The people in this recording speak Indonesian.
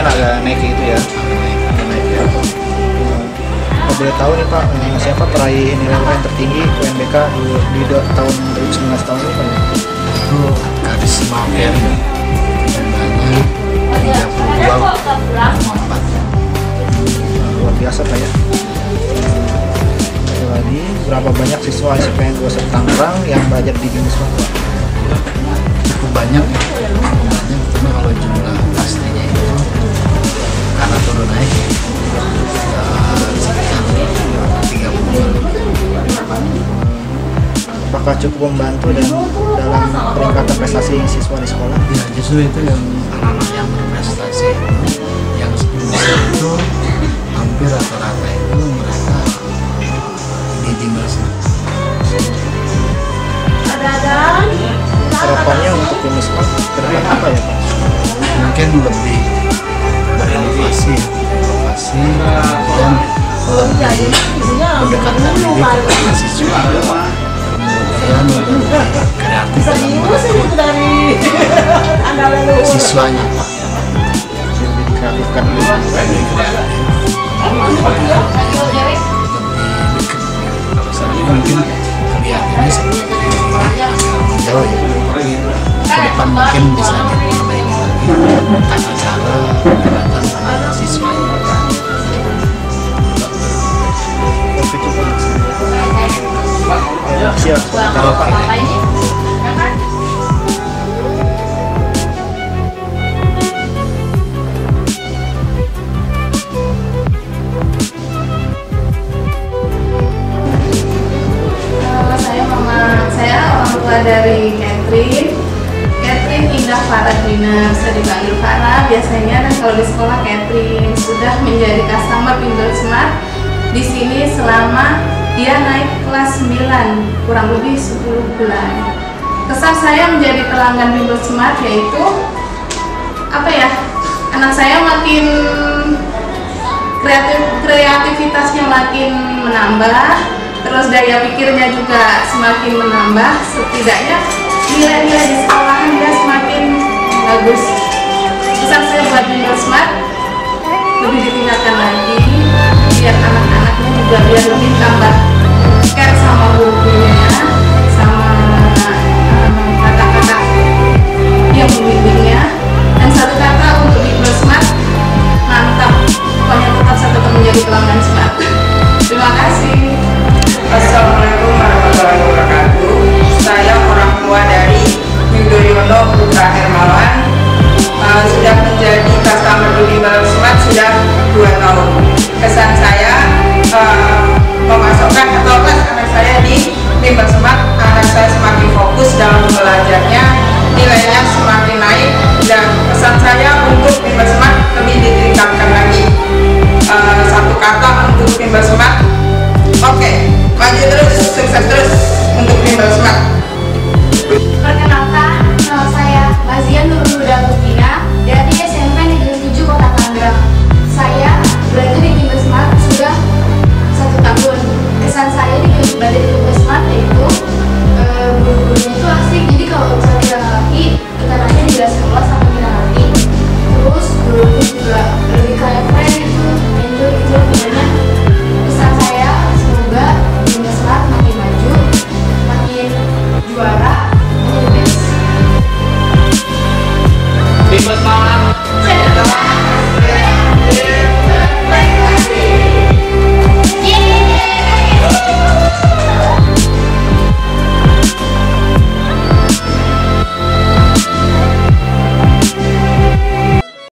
agak naik gitu ya. Agak naik ya. Kalau boleh tahu nih Pak, siapa peraih nilai UN tertinggi UNBK di tahun 2019 tahun ini Pak? Itu Karisma Ferry jumlahnya 32,4. Luar biasa Pak ya. Satu lagi, berapa banyak siswa SPN 21 Tangerang yang belajar di Bimisma Pak? Cukup banyak ya, cuma kalau jumlah pastinya itu karena turun naik sekitar 30. Apakah cukup membantu dan dalam peningkatan prestasi siswa di sekolah? Ya justru itu yang anak-anak yang berprestasi yang sebelumnya itu hampir rata-rata itu mereka di Bimisma. Harapannya untuk Bimisma ke depan apa ya Pak? Mungkin lebih berinovasi dan lebih mendekatkan diri kepada siswa, kemudian lebih kreatif dalam merekrut siswanya, Lebih dikreatifkan dulu. lebih kreatif, lebih dekat. Kalau saya mungkin kelihatannya seperti menjauh ya. Ke depan mungkin bisa diperbaiki lagi tata cara pendekatan terhadap siswanya. Siap, Pak. Saya orang tua dari Catherine Indah Faradina, bisa dipanggil Farah biasanya, dan kalau di sekolah Catherine sudah menjadi customer Pinball Smart di sini selama dia naik kelas 9, kurang lebih 10 bulan. Kesan saya menjadi pelanggan Pinball Smart yaitu apa ya? Anak saya makin kreativitasnya makin menambah, terus daya pikirnya juga semakin menambah, setidaknya nilai-nilai di sekolahan dia semakin bagus.